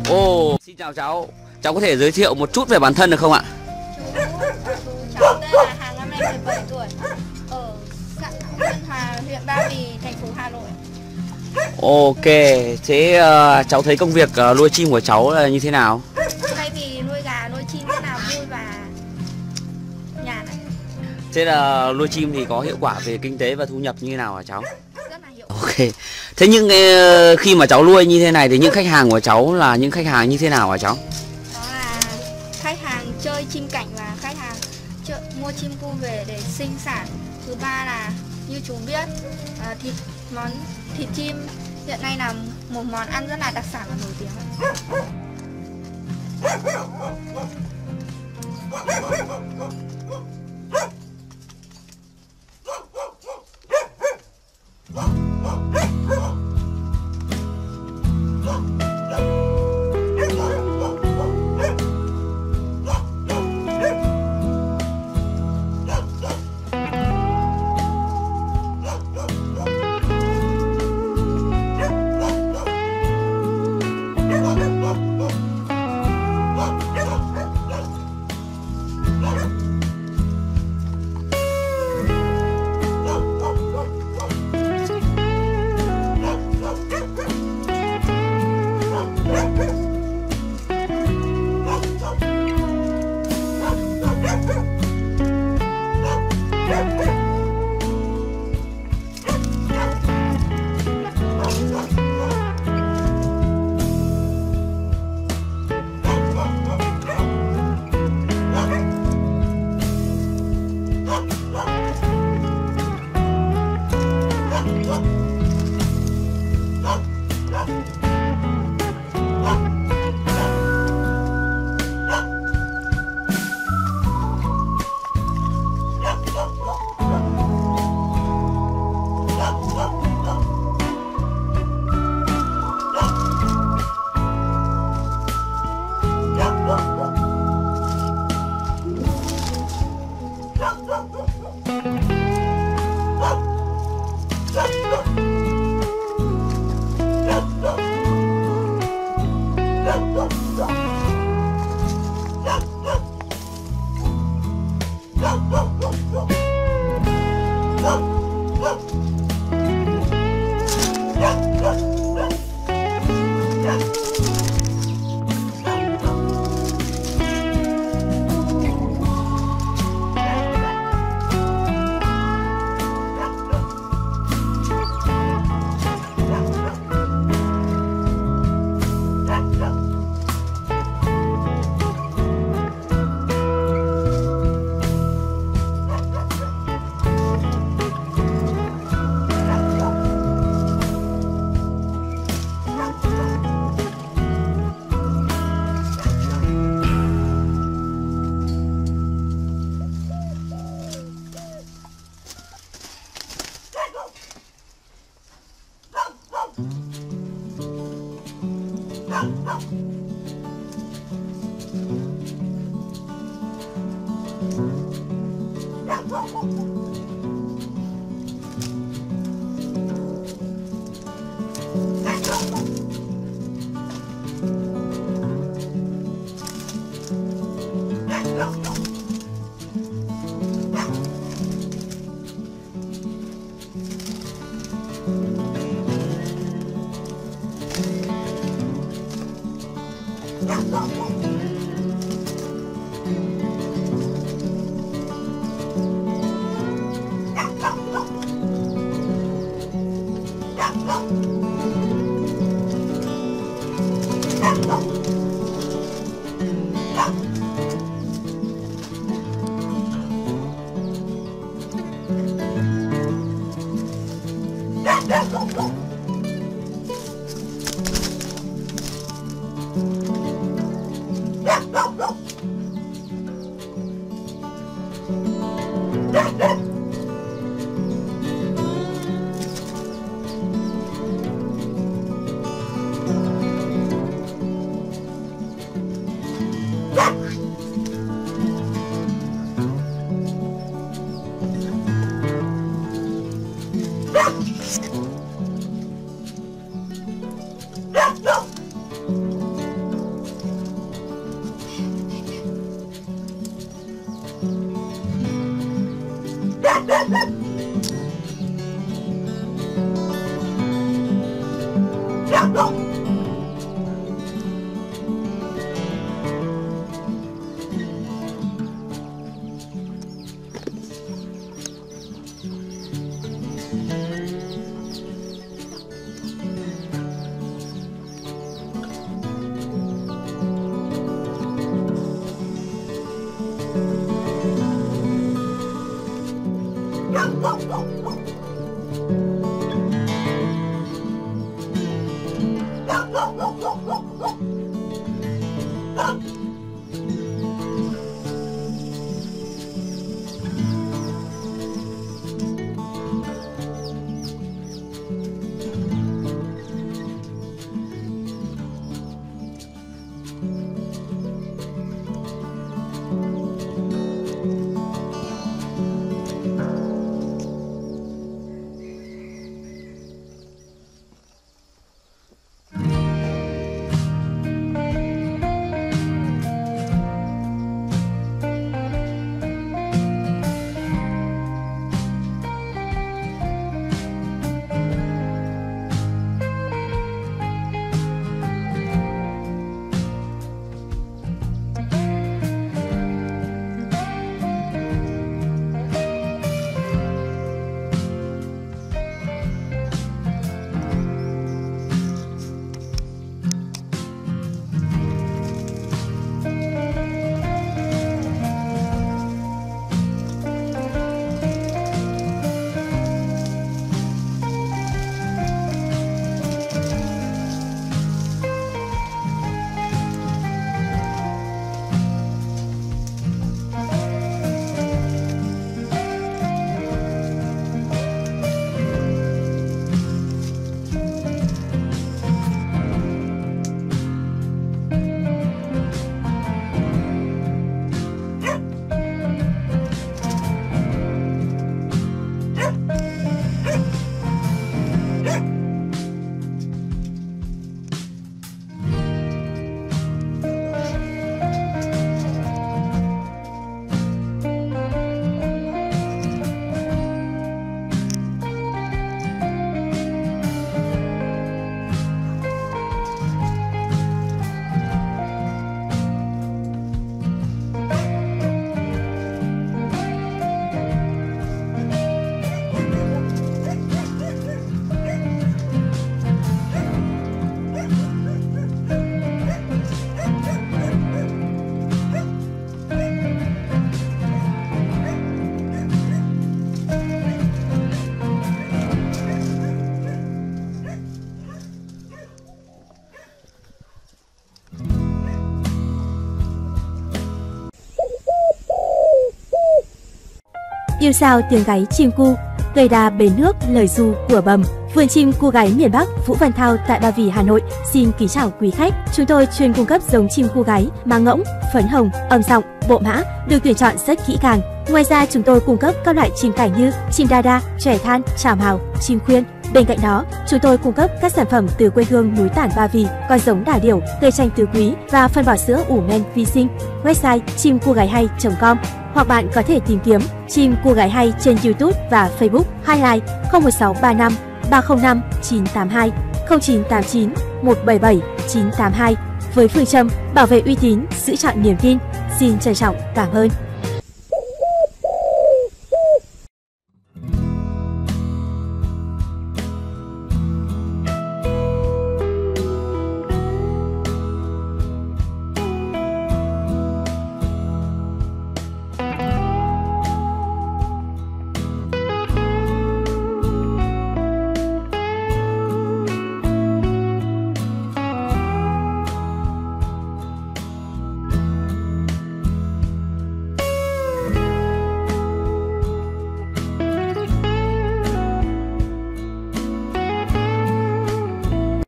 Xin chào cháu. Cháu có thể giới thiệu một chút về bản thân được không ạ? Cháu tên là Hà, năm nay 17 tuổi, ở xã Vân Hòa, huyện Ba Vì, thành phố Hà Nội. Ok, thế cháu thấy công việc nuôi chim của cháu là như thế nào? Thay vì nuôi gà, nuôi chim rất là vui và nhàn này. Thế là nuôi chim thì có hiệu quả về kinh tế và thu nhập như thế nào hả cháu? Rất là hiệu quả. Ok. Thế nhưng khi mà cháu nuôi như thế này thì những khách hàng của cháu là những khách hàng như thế nào hả cháu? Đó là khách hàng chơi chim cảnh và khách hàng mua chim cu về để sinh sản. Thứ ba là như chúng biết, món thịt chim hiện nay là một món ăn rất là đặc sản và nổi tiếng. Yêu sao tiếng gáy chim cu, cây đa bến nước lời ru của bầm. Vườn chim cu gáy miền Bắc Vũ VậN THAO tại Ba Vì, Hà Nội xin kính chào quý khách. Chúng tôi chuyên cung cấp giống chim cu gáy mang ngỗng, phấn hồng, âm giọng, bộ mã được tuyển chọn rất kỹ càng. Ngoài ra chúng tôi cung cấp các loại chim cảnh như chim đa đa, trẻ than, tràm hào, chim khuyên. Bên cạnh đó, chúng tôi cung cấp các sản phẩm từ quê hương núi Tản Ba Vì, con giống đà điểu, cây chanh tứ quý và phân bò sữa ủ men vi sinh. Website CHIMCUGAYHAY.com hoặc bạn có thể tìm kiếm Chim Cu Gái Hay trên YouTube và Facebook. Highlight 01635 305 982 0989 177 982 với phương châm bảo vệ uy tín, giữ chọn niềm tin. Xin trân trọng cảm ơn.